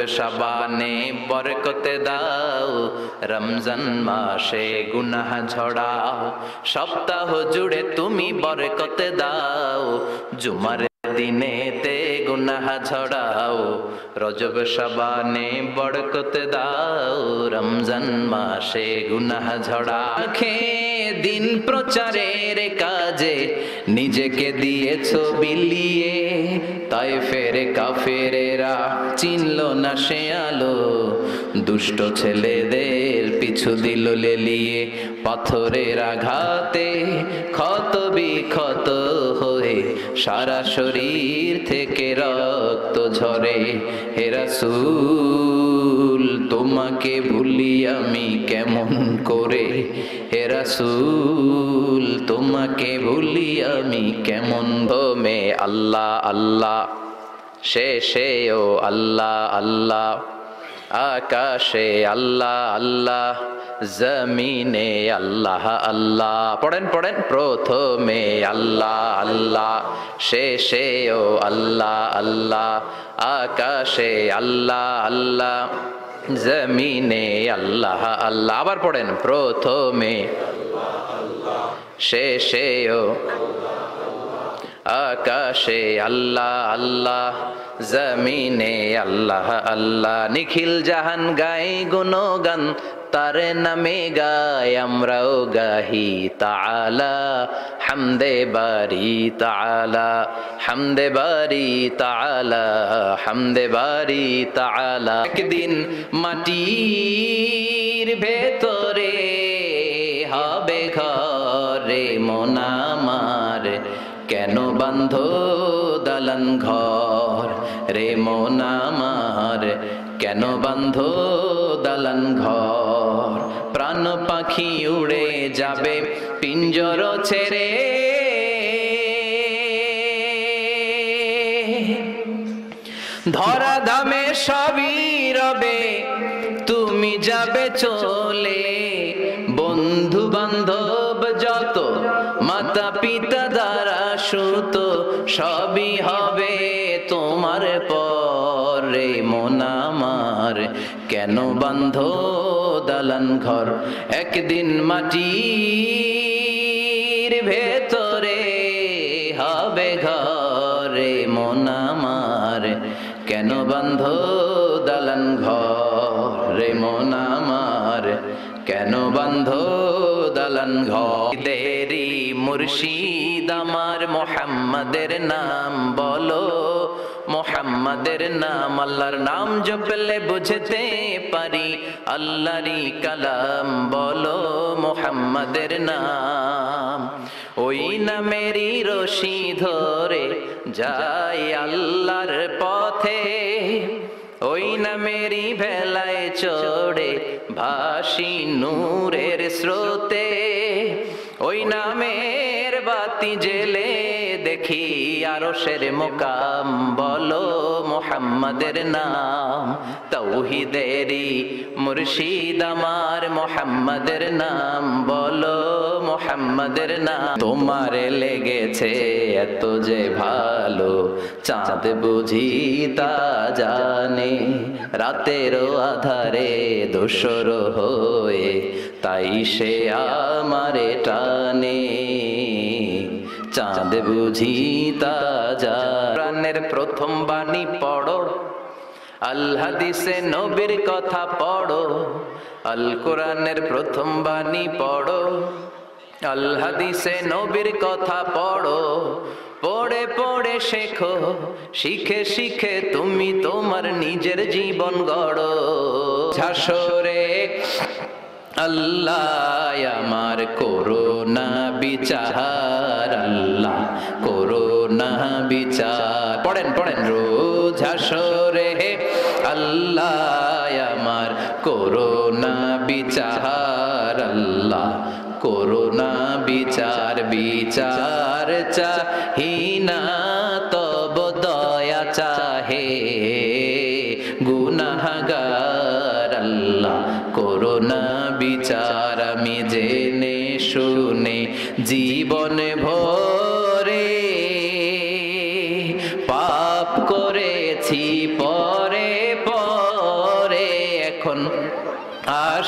শাবানে বরকতে দাও, রমজান মাসে গুনাহ ঝড়াও। সপ্তাহ জুড়ে তুমি বরকতে দাও, জুমার দিনেতে গুনাহ ঝড়াও। রজব শাবানে বরকতে দাও, রমজান মাসে গুনাহ ঝড়াও। দিন প্রচারের কাজে নিজেকে দিয়েছো বিলিয়ে, তায়েফের কাফেরেরা চিনল না সে আলো। দুষ্ট ছেলেদের পিছু দিল লেলিয়ে, পাথরের আঘাতে ক্ষত বিক্ষত হয়ে সারা শরীর থেকে রক্ত ঝরে। হে রাসূল তোমাকে ভুলি আমি কেমন করে, হে রাসূল তোমাকে ভুলি আমি কেমন। মে আল্লাহ আল্লাহ, শেষেও আল্লাহ আল্লাহ, আকাশে আল্লাহ আল্লাহ, জমিনে আল্লাহ আল্লাহ। পড়েন পড়েন। প্রথমে আল্লাহ আল্লাহ, শেষেও আল্লাহ আল্লাহ, আকাশে আল্লাহ আল্লাহ, জমিনে আল্লাহ আল্লাহ। আবার পড়েন। প্রথমে শেষেও আকাশে আল্লাহ আল্লাহ, জমিনে আল্লাহ আল্লাহ। নিখিল জাহান গায় গুণগান, তার নামে গায় আমরাও গাহি তাআলা। হামদে বারি তাআলা, হামদে বারি তাআলা, হামদে বারি তাআলা। একদিন মাটির ভেতরে হবে ঘরে মন আমার, কেন বান্ধো দালান ঘর রে মন আমার, কেন বান্ধো দালান ঘর। প্রাণ পাখি উড়ে যাবে পিঞ্জর ছেড়ে, ধরা ধামে সবই রবে তুমি যাবে চলে। বন্ধু বান্ধব যত, মাতা পিতা দ্বারা সুত, সবই হবে তোমার পরে মন আমার, কেন বান্ধো দালান ঘর। একদিন মাটির ভেতরে হবে ঘরে মন আমার, কেন বান্ধো দালান ঘরে মন আমার, কেন বান্ধো দালান ঘর। দেরি মুর্শিদ আমার মোহাম্মদের নাম বলো, মোহাম্মদের নাম। আল্লাহর নাম জপলে বুঝতে পারি আল্লাহরই কালাম, বলো মোহাম্মদের নাম। ওই নামেরই রশি ধরে যাই আল্লাহর পথে, ওই নামেরই ভেলায় চড়ে ভাসি নূরের স্রোতে। ওই নামের বাতি জেলে দেখি আরশের মুকাম, বলো মোহাম্মদের নাম। তাওহীদেরই মুর্শিদ আমার মোহাম্মদের নাম, বলো মোহাম্মদের নাম। তোমার লেগেছে এত যে ভালো, চাঁদ বুঝি তা জানে। রাতেরও আধারে দোসর হয়ে তাই সে আমারে টানে। চাঁদ বুঝি তা জানে। কোরআনের প্রথম বাণী পড়ো, আল হাদিসে নবীর কথা পড়ো। আল কোরআনের প্রথম বাণী পড়ো, আল হাদিসে নবীর কথা পড়ো। পড়ে পড়ে শেখো, শিখে শিখে তুমি তোমার নিজের জীবন গড়ো। হাসরে আল্লাহ আমার করোনা বিচার, আল্লাহ করোনা বিচার। পড়েন পড়েন। রোজ হাসরে আল্লাহ আমার করোনা বিচার, আল্লাহ করোনা বিচার। বিচার চাহিনা তব দয়া চাহে, গুনাহগার আল্লাহ করোনা বিচার। আমি জেনে শুনে জীবন ভরে পাপ করেছি পরে পরে,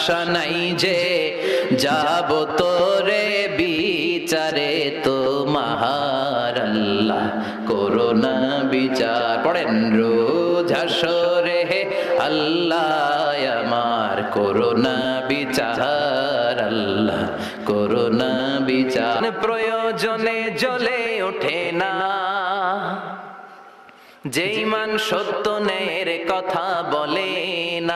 আশা নাই যে যাব তোরে বিচারে তোমার আল্লাহ করোনা বিচার পড়েন রোজ হাসরে আল্লাহ আমার করোনা বিচার আল্লাহ করোনা বিচার প্রয়োজনে জ্বলে ওঠে না যে ঈমান সত্য ন্যায়ের কথা বলে না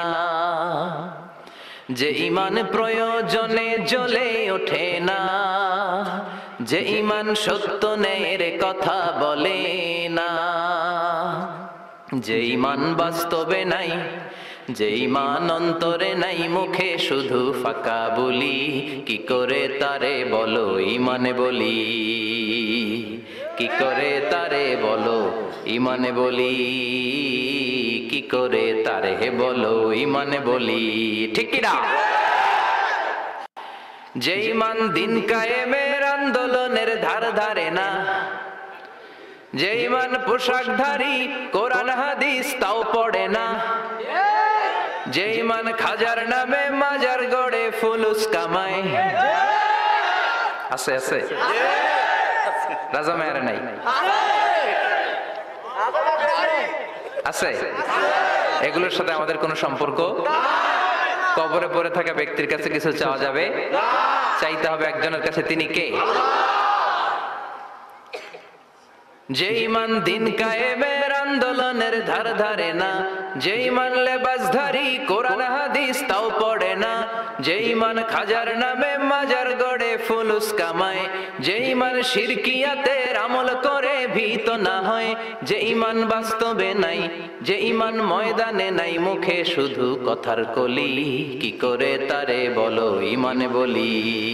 যে ঈমান প্রয়োজনে জ্বলে ওঠে না যে ঈমান সত্য ন্যায়ের কথা বলে না যে ঈমান বাস্তবে নাই যে ঈমান অন্তরে নাই মুখে শুধু ফাঁকা বলি কি করে তারে বলো ঈমানে বলি কি করে তারে বলো ঈমানে বলি কি করে তারে বলো ঈমানে বলি ঠিক কি না যে ঈমান দিন কায়েমের আন্দোলনের ধার ধারে না যে ঈমান পোশাকধারী কোরআন হাদিস তাও পড়ে না যে ঈমান খাজার নামে মাজার গড়ে ফুলুস কামায় আছে আছে রাজা মেয়ার নাই আছে এগুলোর সাথে আমাদের কোনো সম্পর্ক কবরে পড়ে থাকা ব্যক্তির কাছে কিছু চাওয়া যাবে চাইতে হবে একজনের কাছে তিনি কে যে ঈমান দিন কায়েমের আন্দোলনের ধার ধারে না যে ঈমান লেবাসধারী কোরআন হাদিস তাও পড়ে না যে ঈমান খাজার নামে মাজার গড়ে ফুলুস কামায় যে ঈমান শিরকিয়াতের আমল করে ভীত না হয় যে ঈমান বাস্তবে নাই যে ঈমান ময়দানে নাই মুখে শুধু কথার কলি কি করে তারে বলো ঈমানে বলি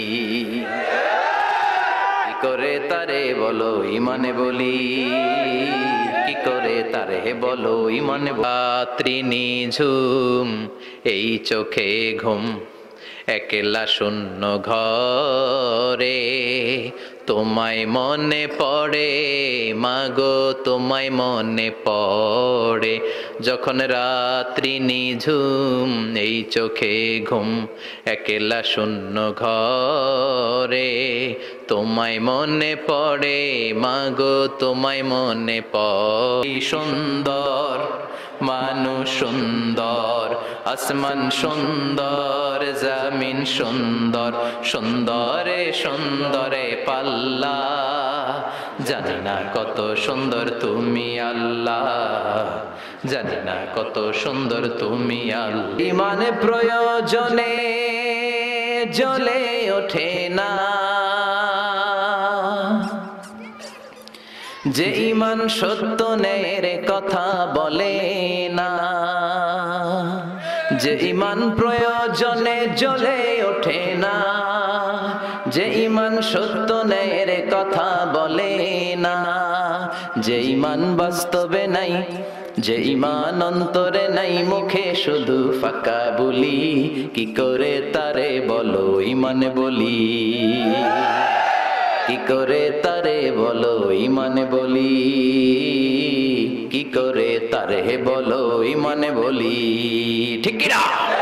করে তারে বলো ঈমানে বলি কি করে তারে বলো ঈমানে রাত্রি নিঝুম এই চোখে ঘুম একলা শূন্য ঘরে তোমায় মনে পড়ে মাগো তোমায় মনে পড়ে যখন রাত্রি নিঝুম এই চোখে ঘুম একলা শূন্য ঘরে তোমায় মনে পড়ে মাগো তোমায় মনে পড়ে সুন্দর মানুষ সুন্দর আসমান সুন্দর জমিন সুন্দর সুন্দরে সুন্দরে পাল্লা জানি না কত সুন্দর তুমি আল্লাহ জানি না কত সুন্দর তুমি আল্লাহ ঈমানে প্রয়োজনে জ্বলে ওঠে না যে ঈমান সত্য ন্যায়ের কথা বলে না যে ঈমান প্রয়োজনে জ্বলে ওঠে না যে ঈমান সত্য ন্যায়ের কথা বলে না যে ঈমান বাস্তবে নাই যে ঈমান অন্তরে নাই মুখে শুধু ফাঁকা বলি কি করে তারে বলো ঈমানে বলি কি করে তারে বলো ঈমানে বলি কি করে তারে বলো ঈমানে বলি ঠিক কি না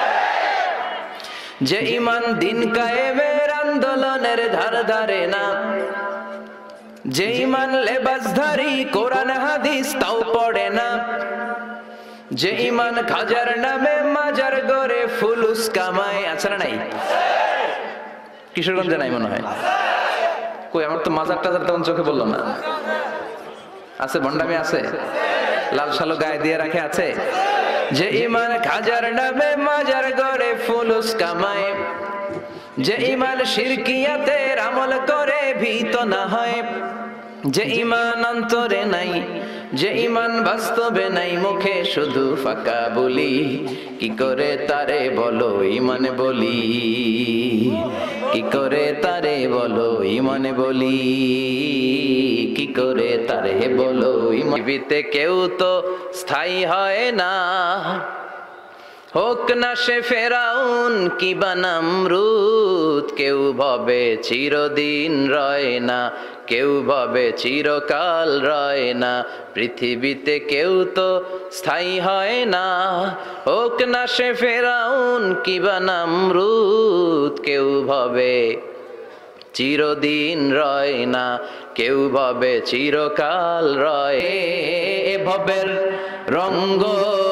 যে ঈমান দিন কায়েমের আন্দোলনের ধার ধারে না যে ঈমান লেবাসধারী কোরআন হাদিস তাও পড়ে না যে ঈমান খাজার নামে মাজার গড়ে ফুলুস কামায় আছে না নাই কিশোরগঞ্জে নাই মনে হয় কই আমার তো মাজার টাজার তেমন চোখে বললো না আছে ভণ্ডামি আছে লাল সালো গায়ে দিয়ে রাখে আছে যে ঈমান খাজার নামে মাজার গড়ে ফুলুস কামায় যে ঈমান শিরকিয়াতের আমল করে ভীত না হয় যে ঈমান অন্তরে নাই যে ঈমান বাস্তবে নাই মুখে শুধু ফাঁকা বলি কি করে তারে বলো ঈমানে বলি কি করে তারে বলো ঈমানে বলি কি করে তারে বলো জীবিতে কেউ তো স্থায়ী হয় না হোক না সে ফেরাউন কি বা নমরুদ কেউ ভাবে চিরদিন রয় না, কেউ ভাবে চিরকাল রয় না, পৃথিবীতে কেউ তো স্থায়ী হয় না। হোক না সে ফেরাউন কিবা নমরুদ, কেউ ভাবে চিরদিন রয় না, কেউ ভাবে চিরকাল রয়। এ ভবের রঙ্গ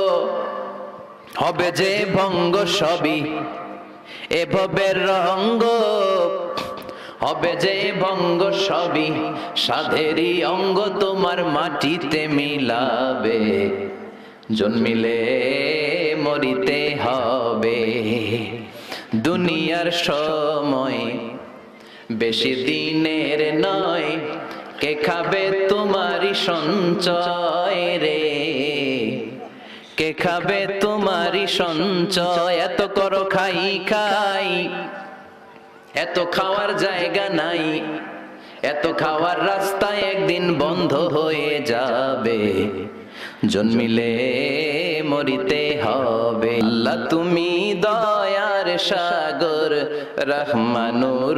হবে যে ভঙ্গ সবই, এ ভবের রঙ্গ হবে যে ভঙ্গ সবই, সাধেরই অঙ্গ তোমার মাটিতে মিলাবে, জন্মিলে মরিতে হবে। দুনিয়ার সময় বেশি দিনের নয়, কে খাবে তোমারই সঞ্চয় রে, কে খাবে তোমারই সঞ্চয়। এত করো খাই খাই, এত খাওয়ার জায়গা নাই, এত খাওয়ার রাস্তায় একদিন বন্ধ হয়ে যাবে, জন্মিলে মরিতে হবে। আল্লাহ তুমি দয়ার সাগর রহমানুর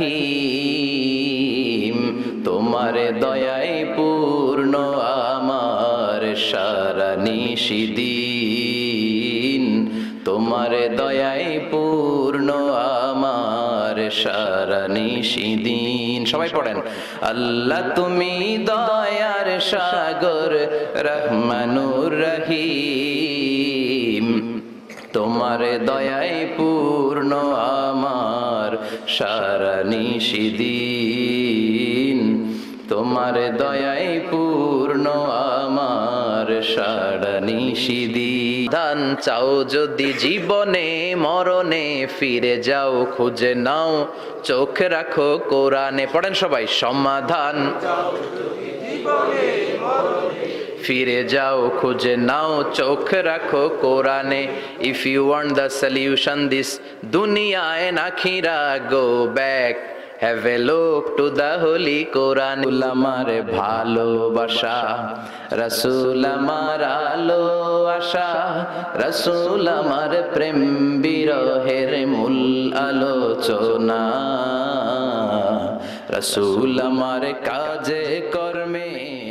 রহিম, তোমার দয়ায় পূর্ণ আমার সারা নিশিদিন, তোমার দয়ায় পূর্ণ আমার সারা নিশিদিন। সবাই পড়েন, আল্লাহ তুমি দয়ার সাগর রহমানুর রহিম, তোমার দয়ায় পূর্ণ আমার সারা নিশিদিন, তোমার দয়ায় পূর্ণ আমার সারা নিশিদিন। দান চাও যদি জীবনে মরণে, ফিরে যাও খুঁজে নাও চোখ রাখো কোরআনে। পড়েন সবাই, সমাধান ফিরে যাও খুঁজে নাও চোখ রাখো কোরআনে। If you want the solution this দুনিয়া এন্ড আখিরা, go back have a look to the holy Quran. রাসূল আমার ভালোবাসা, রাসূল আমার আলো আশা, রাসূল আমার প্রেম বিরহের মূল আলোচনা, রাসূল আমার কাজে কর্মে